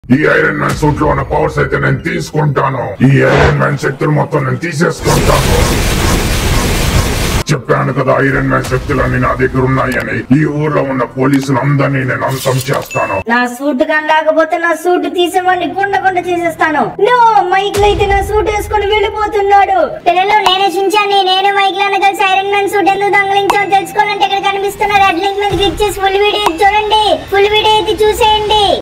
ఈ iron man suit లో ఉన్న పవర్స్ అయితే నేను తీసుకుంటాను. ఈ ఐరన్ మ్యాన్ శక్తులు మొత్తం నేను తీసేసుకుంటాను. చెప్పాను కదా, ఐరన్ మ్యాన్ శక్తులన్నీ నా దగ్గర ఉన్నాయని. ఈ ఊర్లో ఉన్న పోలీసులందరినీ నేను అంతం చేస్తాను. నా సూట్ కాకపోతే నా సూట్ తీసేవాడిని కొండ చేసేస్తాను. నో, మైక్ అయితే నా సూట్ వేసుకుని వెళ్ళిపోతున్నాడు. పిల్లలు, నేను చించాను. నేను మైక్ లో కలిసి ఐరన్ మ్యాన్ సూట్ ఎందుకు దొంగలించాలో తెలుసుకోవాలంటే ఇక్కడ కనిపిస్తున్న రెడ్ లింక్ మీద క్లిక్ చేసి ఫుల్ వీడియో చూడండి. ఫుల్ వీడియో అయితే చూసేయండి.